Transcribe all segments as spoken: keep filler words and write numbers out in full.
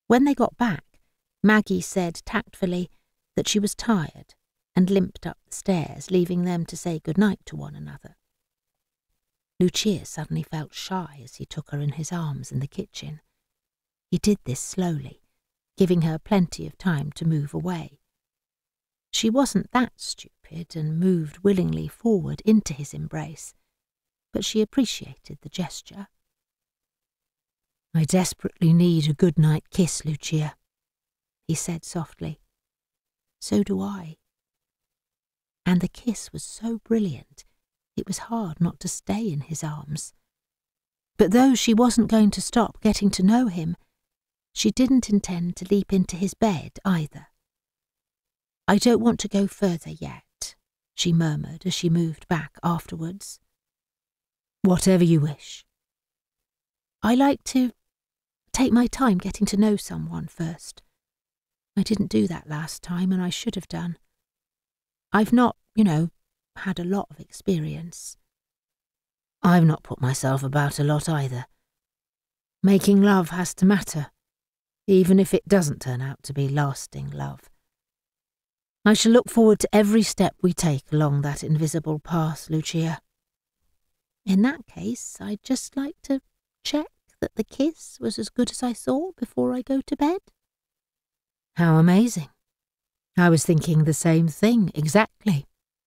When they got back, Maggie said tactfully that she was tired and limped up the stairs, leaving them to say good-night to one another. Lucia suddenly felt shy as he took her in his arms in the kitchen. He did this slowly, giving her plenty of time to move away. She wasn't that stupid and moved willingly forward into his embrace, but she appreciated the gesture. "I desperately need a good-night kiss, Lucia," he said softly. "So do I." And the kiss was so brilliant, it was hard not to stay in his arms. But though she wasn't going to stop getting to know him, she didn't intend to leap into his bed either. "I don't want to go further yet," she murmured as she moved back afterwards. "Whatever you wish." "I like to take my time getting to know someone first. I didn't do that last time, and I should have done. I've not, you know, had a lot of experience." "I've not put myself about a lot either. Making love has to matter, even if it doesn't turn out to be lasting love. I shall look forward to every step we take along that invisible path, Lucia." "In that case, I'd just like to check that the kiss was as good as I saw before I go to bed." "How amazing. I was thinking the same thing exactly."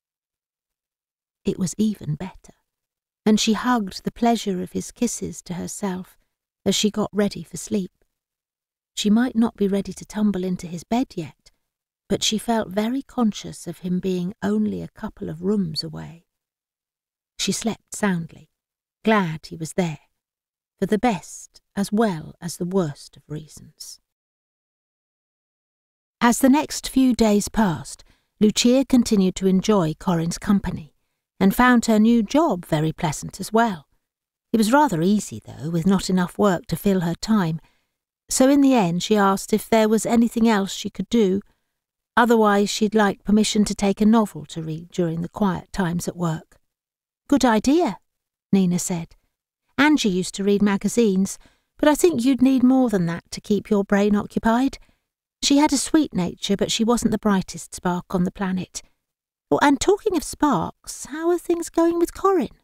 It was even better, and she hugged the pleasure of his kisses to herself as she got ready for sleep. She might not be ready to tumble into his bed yet, but she felt very conscious of him being only a couple of rooms away. She slept soundly, glad he was there, for the best as well as the worst of reasons. As the next few days passed, Lucia continued to enjoy Corin's company, and found her new job very pleasant as well. It was rather easy, though, with not enough work to fill her time, so in the end she asked if there was anything else she could do. Otherwise she'd like permission to take a novel to read during the quiet times at work. "Good idea," Nina said. "Angie used to read magazines, but I think you'd need more than that to keep your brain occupied. She had a sweet nature, but she wasn't the brightest spark on the planet. Oh, and talking of sparks, how are things going with Corin?"